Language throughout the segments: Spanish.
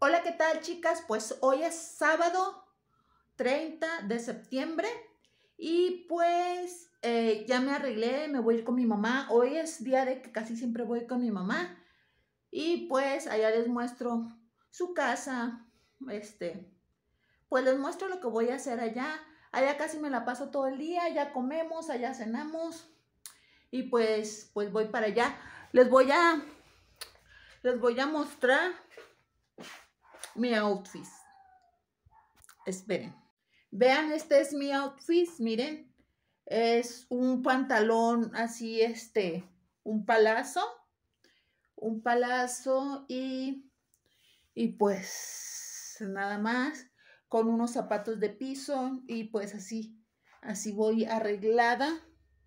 Hola, ¿qué tal, chicas? Pues hoy es sábado 30 de septiembre y pues ya me arreglé, me voy a ir con mi mamá. Hoy es día de que casi siempre voy con mi mamá y pues allá les muestro su casa, pues les muestro lo que voy a hacer allá. Allá casi me la paso todo el día, allá comemos, allá cenamos y pues voy para allá. Les voy a mostrar mi outfit. Esperen. Vean, este es mi outfit, miren. Es un pantalón así, un palazo y pues nada más, con unos zapatos de piso y pues así voy arreglada.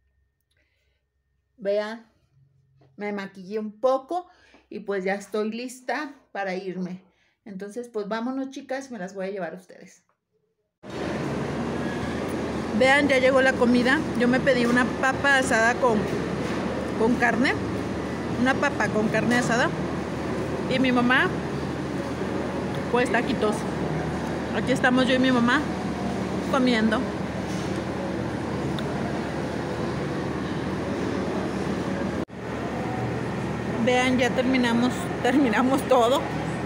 Vean, me maquillé un poco y pues ya estoy lista para irme. Entonces, pues vámonos, chicas, me las voy a llevar a ustedes. Vean, ya llegó la comida. Yo me pedí una papa asada con carne. Una papa con carne asada. Y mi mamá, pues taquitos. Aquí estamos yo y mi mamá comiendo. Vean, ya terminamos todo.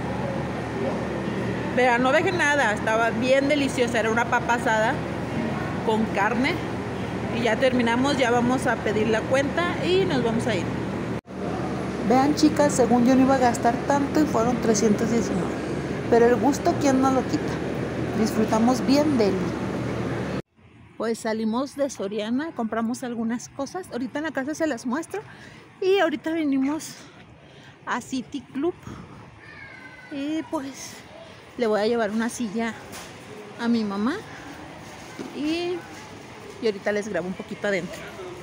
Vean, no dejen nada. Estaba bien deliciosa. Era una papa asada con carne y ya terminamos, ya vamos a pedir la cuenta y nos vamos a ir. Vean, chicas, según yo no iba a gastar tanto y fueron 319, pero el gusto, ¿quién no lo quita? Disfrutamos bien de él. Pues salimos de Soriana, compramos algunas cosas, ahorita en la casa se las muestro y ahorita venimos a City Club y pues le voy a llevar una silla a mi mamá y ahorita les grabo un poquito adentro.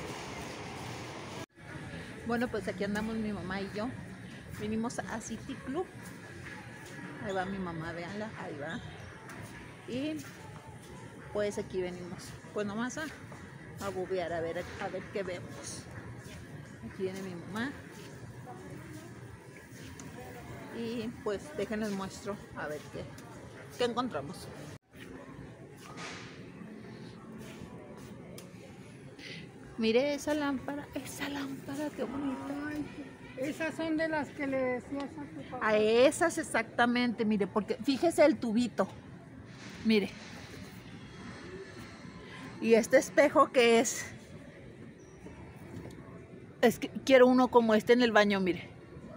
Bueno, pues aquí andamos mi mamá y yo. Vinimos a City Club. Ahí va mi mamá, véanla, ahí va. Y pues aquí venimos. Pues nomás a bobear, a ver qué vemos. Aquí viene mi mamá. Y pues déjenles muestro a ver qué encontramos. Mire esa lámpara, qué bonita. Ay, esas son de las que le decías a tu papá. A esas exactamente, mire, porque fíjese el tubito, mire. Y este espejo que es que quiero uno como este en el baño, mire.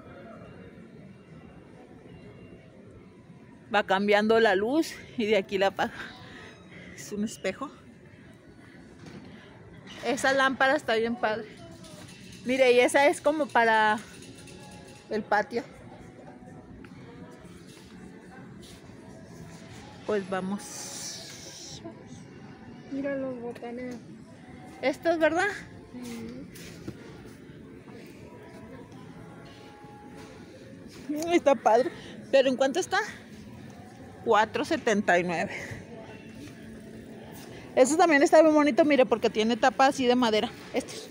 Va cambiando la luz y de aquí la apaga. Es un espejo. Esa lámpara está bien padre. Mire, y esa es como para el patio. Pues vamos. Mira los botaneros. ¿Esto es verdad? Sí. Está padre. ¿Pero en cuánto está? $4.79. Este también está muy bonito, mire, porque tiene tapa así de madera. Estos.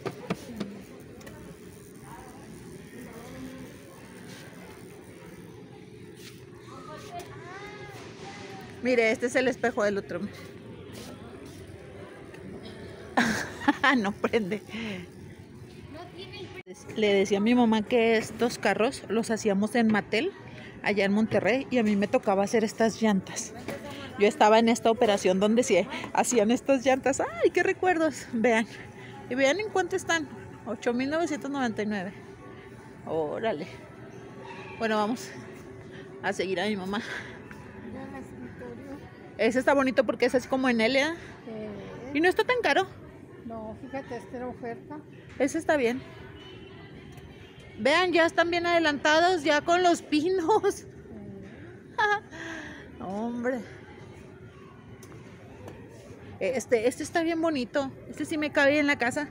Mire, este es el espejo del otro. No prende. Le decía a mi mamá que estos carros los hacíamos en Mattel, allá en Monterrey, y a mí me tocaba hacer estas llantas. Yo estaba en esta operación donde sí hacían estas llantas. ¡Ay, qué recuerdos! Vean. Y vean en cuánto están. 8,999. Órale. Bueno, vamos a seguir a mi mamá. Ese está bonito porque es así como en L. Y no está tan caro. No, fíjate, esta era oferta. Ese está bien. Vean, ya están bien adelantados ya con los pinos. Hombre. Este está bien bonito. Este sí me cabe en la casa.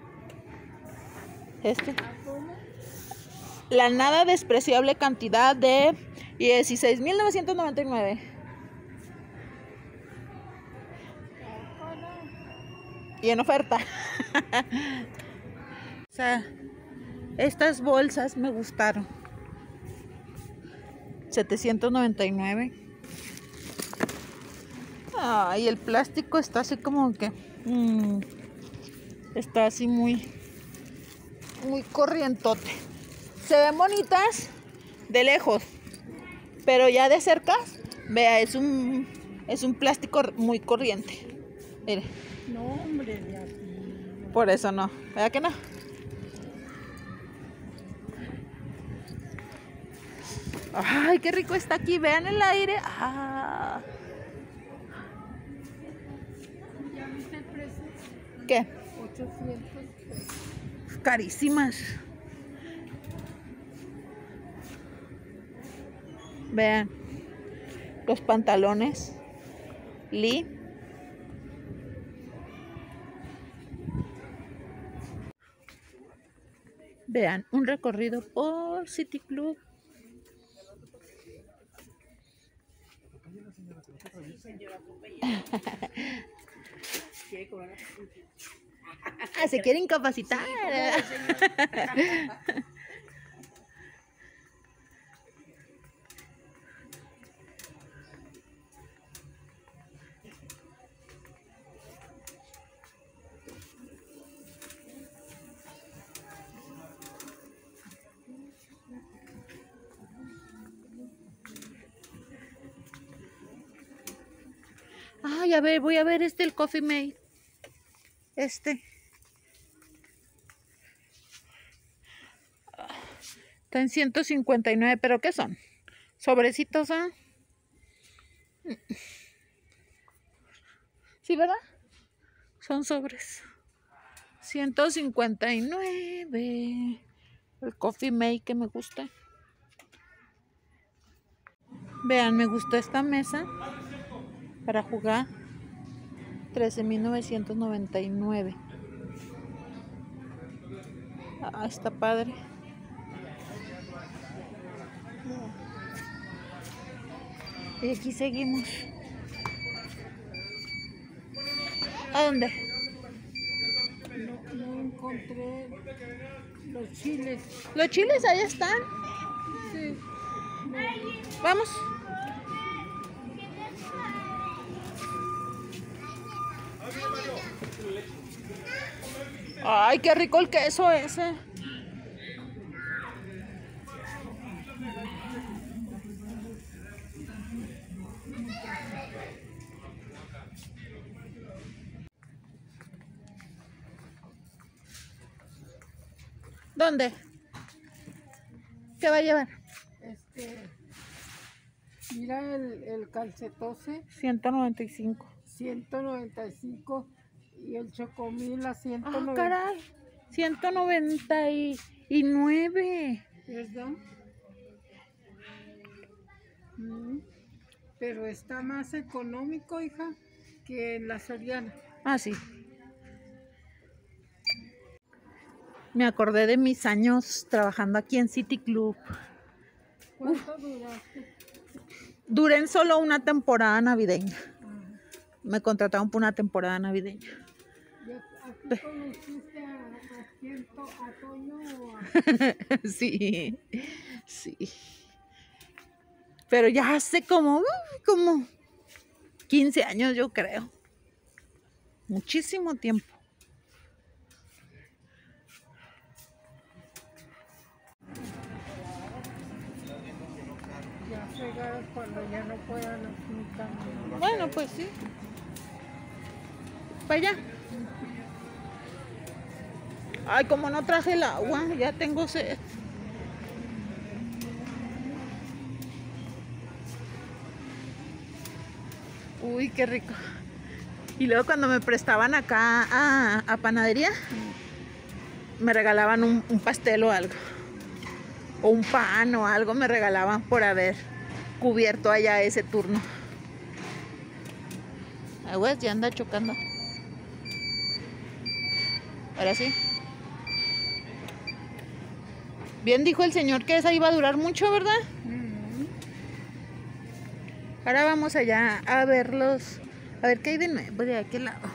La nada despreciable cantidad de 16,999. Y en oferta. O sea, estas bolsas me gustaron. 799. Ay, el plástico está así como que está así muy corrientote. Se ven bonitas de lejos, pero ya de cerca, vea, es un plástico muy corriente. Mire. No, hombre, de aquí. Por eso no, ¿verdad que no? Ay, qué rico está aquí, vean el aire. Ah. ¿Ya viste el precio? ¿Qué? 800. Carísimas. Vean los pantalones Lee. Vean un recorrido por City Club. Se quiere incapacitar. Ay, a ver, voy a ver el Coffee Mate. Está en 159, pero ¿qué son? Sobrecitos, ¿ah? Sí, ¿verdad? Son sobres. 159. El Coffee Mate que me gusta. Vean, me gustó esta mesa para jugar. 13,999. Ah, está padre. Y aquí seguimos. ¿A dónde? No encontré los chiles. Los chiles ahí están. Sí. Vamos. Ay, qué rico el queso ese. ¿Dónde? ¿Qué va a llevar? Mira el calcetose. 195. 195 y el chocomil a Ah, 190. caray. 199. ¿Verdad? Pero está más económico, hija, que en la Soriana. Ah, sí. Me acordé de mis años trabajando aquí en City Club. ¿Cuánto duraste? Duré en solo una temporada navideña. Me contrataron por una temporada navideña. ¿Y aquí conociste a Toño o a... Sí, sí. Pero ya hace como 15 años, yo creo. Muchísimo tiempo. Ya fregados cuando ya no puedan así caminar. Bueno, pues sí. Para allá. Ay, como no traje el agua, ya tengo sed. Uy, qué rico. Y luego cuando me prestaban acá a panadería, me regalaban un pastel o algo. O un pan o algo me regalaban por haber cubierto allá ese turno. Aguas, ya anda chocando. Ahora sí. Bien dijo el señor que esa iba a durar mucho, ¿verdad? Ahora vamos allá a verlos. A ver qué hay de nuevo de aquel lado.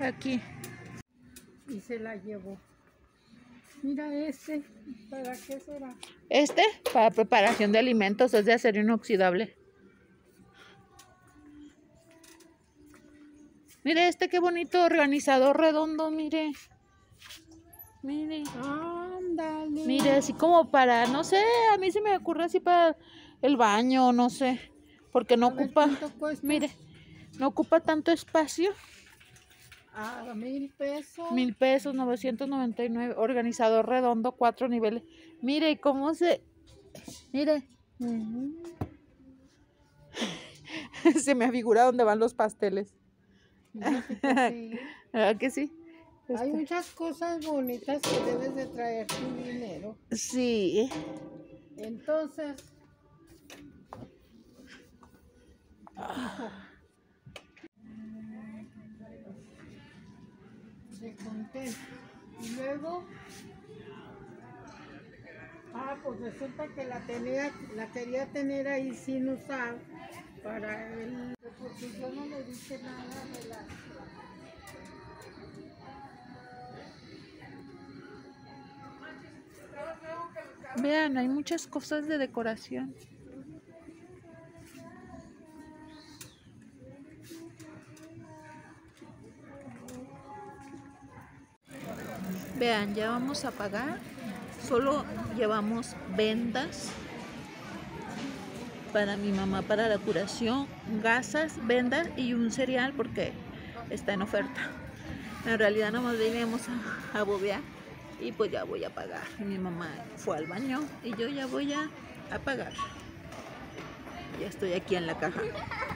Aquí. Y se la llevó. Mira ¿para qué será? Para preparación de alimentos, es de acero inoxidable. Mire qué bonito organizador redondo, mire. Mire. Ándale. Mire, así como para, no sé, a mí se me ocurre así para el baño, no sé. Porque no ocupa, mire, no ocupa tanto espacio. 1,000 pesos. 1,000 pesos, 999. Organizador redondo, 4 niveles. Mire cómo mire. Se me afigura dónde van los pasteles. Sí. ¿Verdad que sí? Hay muchas cosas bonitas que debes de traer tu dinero. Sí. Entonces, hijo, se conté. Y luego, pues resulta que la quería tener ahí sin usar para él, porque yo no le dije nada de las... Vean, hay muchas cosas de decoración. Vean, ya vamos a pagar. Solo llevamos vendas para mi mamá para la curación, gasas, vendas y un cereal porque está en oferta. En realidad nomás venimos a bobear y pues ya voy a pagar. Mi mamá fue al baño y yo ya voy a pagar. Ya estoy aquí en la caja.